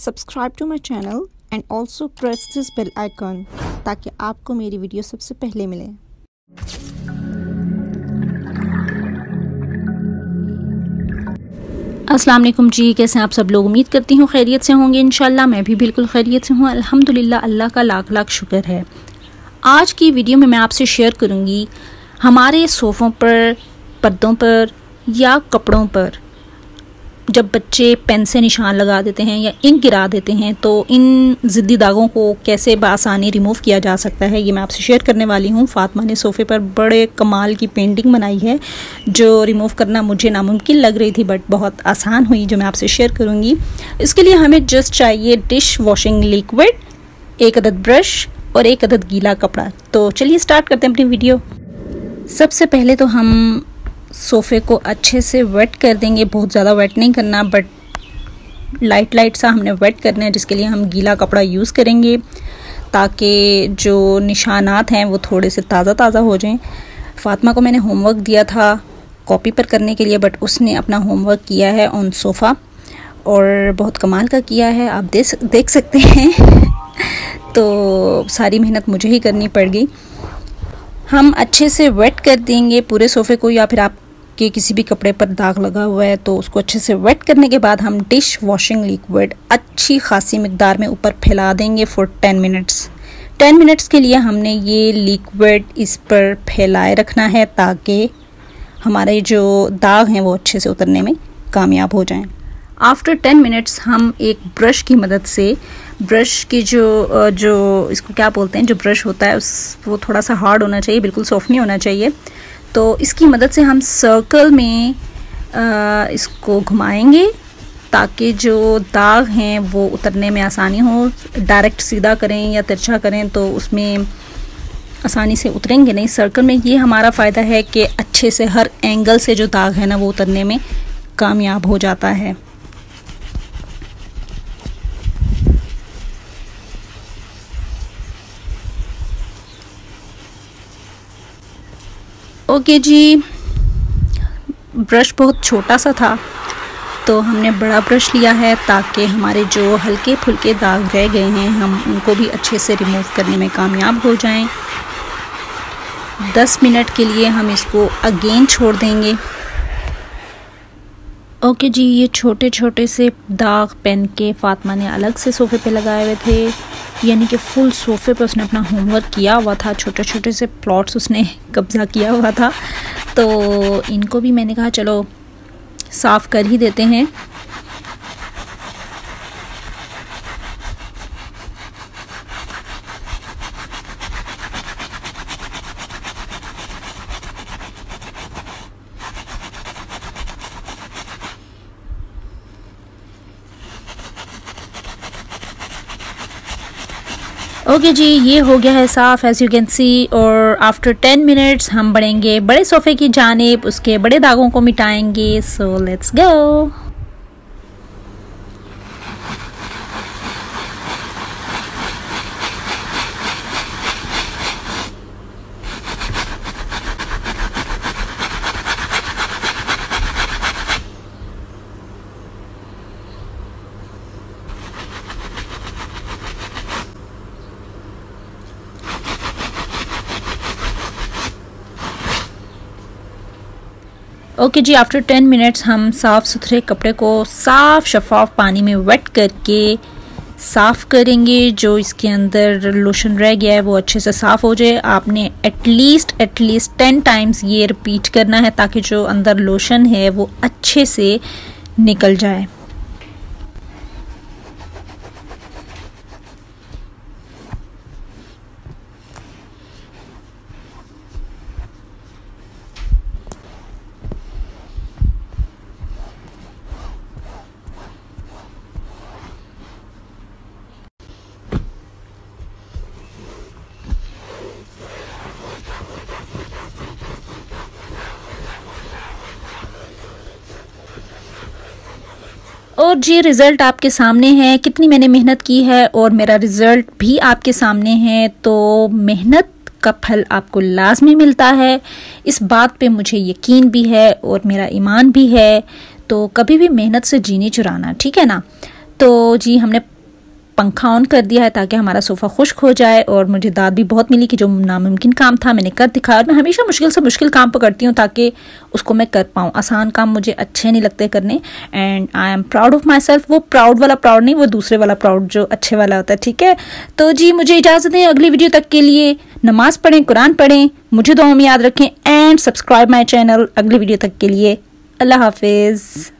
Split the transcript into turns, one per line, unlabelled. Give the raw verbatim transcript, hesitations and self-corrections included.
Subscribe to my channel and also press this bell icon ताकि आपको मेरी video सबसे पहले मिले। अस्सलाम वालेकुम जी, कैसे हैं आप सब लोग? उम्मीद करती हूँ खैरियत से होंगे। इंशाल्लाह मैं भी बिल्कुल खैरियत से हूँ, अल्हम्दुलिल्लाह। अल्लाह का लाख लाख शुक्र है। आज की वीडियो में मैं आपसे शेयर करूँगी हमारे सोफ़ों पर, पर्दों पर या कपड़ों पर जब बच्चे पेन से निशान लगा देते हैं या इंक गिरा देते हैं तो इन ज़िद्दी दागों को कैसे बआसानी रिमूव किया जा सकता है, ये मैं आपसे शेयर करने वाली हूँ। फातिमा ने सोफ़े पर बड़े कमाल की पेंटिंग बनाई है जो रिमूव करना मुझे नामुमकिन लग रही थी, बट बहुत आसान हुई, जो मैं आपसे शेयर करूँगी। इसके लिए हमें जस्ट चाहिए डिश वॉशिंग लिक्विड, एक अदद ब्रश और एक अदद गीला कपड़ा। तो चलिए स्टार्ट करते हैं अपनी वीडियो। सबसे पहले तो हम सोफ़े को अच्छे से वेट कर देंगे, बहुत ज़्यादा वेट नहीं करना, बट लाइट लाइट सा हमने वेट करना है, जिसके लिए हम गीला कपड़ा यूज़ करेंगे ताकि जो निशानात हैं वो थोड़े से ताज़ा ताज़ा हो जाएं। फातिमा को मैंने होमवर्क दिया था कॉपी पर करने के लिए, बट उसने अपना होमवर्क किया है ऑन सोफ़ा और बहुत कमाल का किया है, आप देख देख सकते हैं। तो सारी मेहनत मुझे ही करनी पड़ गई। हम अच्छे से वेट कर देंगे पूरे सोफ़े को, या फिर आपके किसी भी कपड़े पर दाग लगा हुआ है तो उसको अच्छे से वेट करने के बाद हम डिश वॉशिंग लिक्विड अच्छी खासी मिकदार में ऊपर फैला देंगे for ten minutes. Ten minutes के लिए हमने ये लिक्विड इस पर फैलाए रखना है ताकि हमारे जो दाग हैं वो अच्छे से उतरने में कामयाब हो जाएं। आफ्टर टेन मिनट्स हम एक ब्रश की मदद से, ब्रश की जो जो इसको क्या बोलते हैं, जो ब्रश होता है उस वो थोड़ा सा हार्ड होना चाहिए, बिल्कुल सॉफ्ट नहीं होना चाहिए। तो इसकी मदद से हम सर्कल में आ, इसको घुमाएंगे ताकि जो दाग हैं वो उतरने में आसानी हो। डायरेक्ट सीधा करें या तिरछा करें तो उसमें आसानी से उतरेंगे नहीं। सर्कल में ये हमारा फ़ायदा है कि अच्छे से हर एंगल से जो दाग है ना वो उतरने में कामयाब हो जाता है। ओके जी, ब्रश बहुत छोटा सा था तो हमने बड़ा ब्रश लिया है ताकि हमारे जो हल्के फुल्के दाग रह गए हैं हम उनको भी अच्छे से रिमूव करने में कामयाब हो जाएं। दस मिनट के लिए हम इसको अगेन छोड़ देंगे। ओके जी, ये छोटे छोटे से दाग पेन के फातिमा ने अलग से सोफ़े पे लगाए हुए थे, यानी कि फुल सोफ़े पे उसने अपना होमवर्क किया हुआ था। छोटे छोटे से प्लॉट्स उसने कब्ज़ा किया हुआ था, तो इनको भी मैंने कहा चलो साफ़ कर ही देते हैं। ओके जी, ये हो गया है साफ़ एज़ यू कैन सी। और आफ्टर टेन मिनट्स हम बढ़ेंगे बड़े सोफ़े की जानिब, उसके बड़े दागों को मिटाएंगे। So let's go. ओके जी, आफ्टर टेन मिनट्स हम साफ़ सुथरे कपड़े को साफ़ शफाफ पानी में वेट करके साफ़ करेंगे। जो इसके अंदर लोशन रह गया है वो अच्छे से साफ़ हो जाए। आपने एटलीस्ट एटलीस्ट टेन टाइम्स ये रिपीट करना है ताकि जो अंदर लोशन है वो अच्छे से निकल जाए। और जी रिज़ल्ट आपके सामने है, कितनी मैंने मेहनत की है और मेरा रिज़ल्ट भी आपके सामने है। तो मेहनत का फल आपको लाजमी मिलता है, इस बात पे मुझे यकीन भी है और मेरा ईमान भी है। तो कभी भी मेहनत से जीनी चुराना, ठीक है ना। तो जी हमने पंखा ऑन कर दिया है ताकि हमारा सोफ़ा खुश्क हो जाए। और मुझे दाद भी बहुत मिली कि जो नामुमकिन काम था मैंने कर दिखाया। और मैं हमेशा मुश्किल से मुश्किल काम पकड़ती हूँ ताकि उसको मैं कर पाऊँ। आसान काम मुझे अच्छे नहीं लगते करने। And I am proud of myself. वो प्राउड वाला प्राउड नहीं, वो दूसरे वाला प्राउड जो अच्छे वाला होता है। ठीक है, तो जी मुझे इजाज़त दें। अगली वीडियो तक के लिए नमाज़ पढ़ें, कुरान पढ़ें, मुझे दुआ में याद रखें एंड सब्सक्राइब माई चैनल। अगली वीडियो तक के लिए अल्लाह हाफिज़।